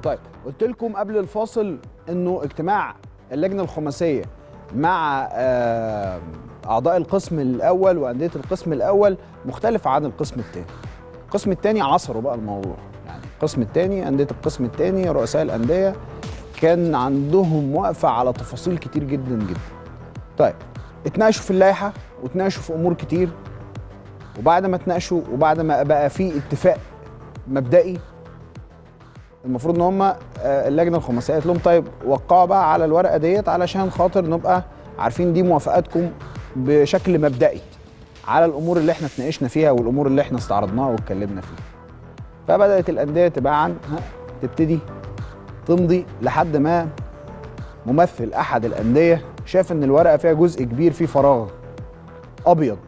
طيب قلت لكم قبل الفاصل انه اجتماع اللجنه الخماسيه مع اعضاء القسم الاول وانديه القسم الاول مختلف عن القسم الثاني. القسم الثاني عصروا بقى الموضوع، يعني القسم الثاني انديه القسم الثاني رؤساء الانديه كان عندهم وقفه على تفاصيل كتير جدا جدا. طيب اتناقشوا في اللائحه واتناقشوا في امور كتير، وبعد ما اتناقشوا وبعد ما بقى في اتفاق مبدئي المفروض ان هم اللجنه الخماسيه قالت لهم طيب وقعوا بقى على الورقه ديت علشان خاطر نبقى عارفين دي موافقاتكم بشكل مبدئي على الامور اللي احنا اتناقشنا فيها والامور اللي احنا استعرضناها واتكلمنا فيها. فبدات الانديه تبقى تبتدي تمضي لحد ما ممثل احد الانديه شاف ان الورقه فيها جزء كبير فيه فراغ ابيض،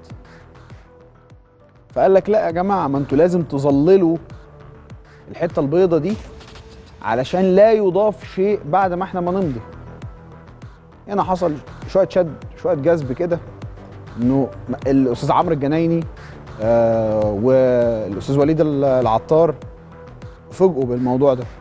فقال لك لا يا جماعه، ما انتوا لازم تظللوا الحته البيضه دي علشان لا يضاف شيء بعد ما احنا ما نمضي. هنا حصل شويه شد شويه جذب كده، انه الاستاذ عمرو الجنايني والاستاذ وليد العطار فوجئوا بالموضوع ده،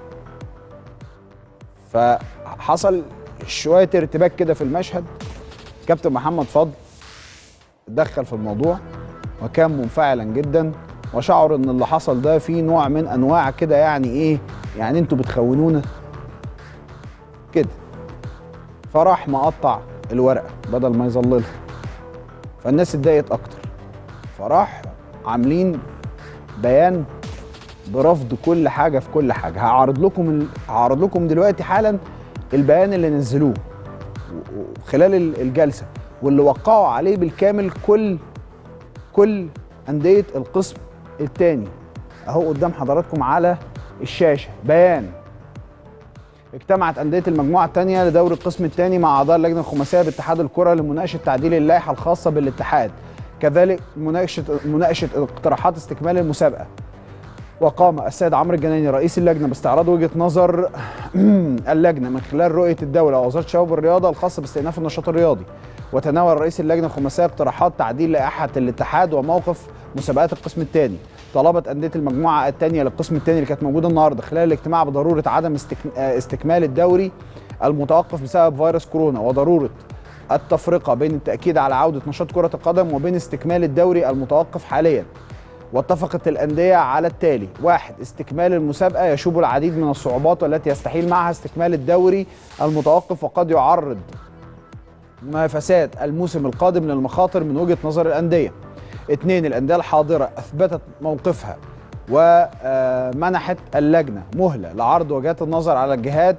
فحصل شويه ارتباك كده في المشهد. كابتن محمد فضل اتدخل في الموضوع وكان منفعلا جدا، وشعر ان اللي حصل ده فيه نوع من انواع كده، يعني ايه، يعني انتوا بتخونونا كده. فراح مقطع الورقه بدل ما يظللها، فالناس اتضايقت اكتر، فراح عاملين بيان برفض كل حاجه في كل حاجه. هعرض لكم دلوقتي حالا البيان اللي نزلوه خلال الجلسه واللي وقعوا عليه بالكامل كل انديه القسم الثاني. اهو قدام حضراتكم على الشاشه بيان: اجتمعت أندية المجموعة الثانية لدوري القسم الثاني مع أعضاء اللجنة الخماسية باتحاد الكرة لمناقشة تعديل اللائحة الخاصة بالاتحاد، كذلك مناقشة اقتراحات استكمال المسابقة. وقام السيد عمرو الجنايني رئيس اللجنة باستعراض وجهة نظر اللجنة من خلال رؤية الدولة ووزارة الشباب والرياضة الخاصة باستئناف النشاط الرياضي. وتناول رئيس اللجنة الخماسية اقتراحات تعديل لائحة الاتحاد وموقف مسابقات القسم الثاني. طلبت أندية المجموعة الثانية للقسم الثاني اللي كانت موجودة النهارده خلال الاجتماع بضرورة عدم استكمال الدوري المتوقف بسبب فيروس كورونا، وضرورة التفرقة بين التأكيد على عودة نشاط كرة القدم وبين استكمال الدوري المتوقف حاليا. واتفقت الأندية على التالي: 1. استكمال المسابقة يشوب العديد من الصعوبات والتي يستحيل معها استكمال الدوري المتوقف وقد يعرض منافسات الموسم القادم للمخاطر من وجهة نظر الأندية. 2. الأندية الحاضرة أثبتت موقفها ومنحت اللجنة مهلة لعرض وجهات النظر على الجهات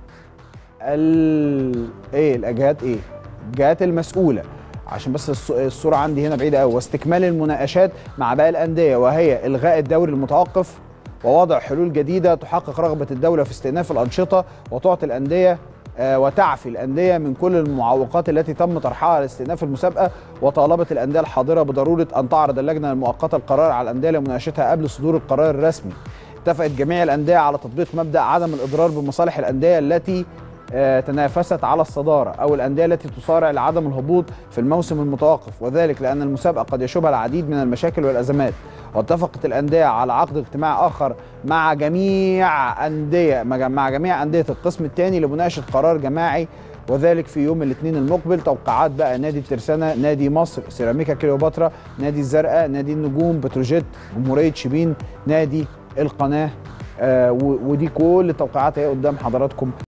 الجهات المسؤولة، عشان بس الصورة عندي هنا بعيدة قوي، واستكمال المناقشات مع باقي الأندية، وهي إلغاء الدوري المتوقف ووضع حلول جديدة تحقق رغبة الدولة في استئناف الأنشطة وتعطي الأندية وتعفي الأندية من كل المعوقات التي تم طرحها لاستئناف المسابقة. وطالبت الأندية الحاضرة بضرورة أن تعرض اللجنة المؤقتة القرار على الأندية لمناقشتها قبل صدور القرار الرسمي. اتفقت جميع الأندية على تطبيق مبدأ عدم الإضرار بمصالح الأندية التي تنافست على الصدارة أو الأندية التي تصارع لعدم الهبوط في الموسم المتوقف، وذلك لأن المسابقة قد يشوبها العديد من المشاكل والأزمات. واتفقت الأندية على عقد اجتماع آخر مع جميع أندية القسم الثاني لمناقشة قرار جماعي، وذلك في يوم الاثنين المقبل. توقعات بقى: نادي الترسانة، نادي مصر، سيراميكا كليوباترا، نادي الزرقاء، نادي النجوم، بتروجيت، جمهورية شبين، نادي القناة. ودي كل التوقعات اهي قدام حضراتكم.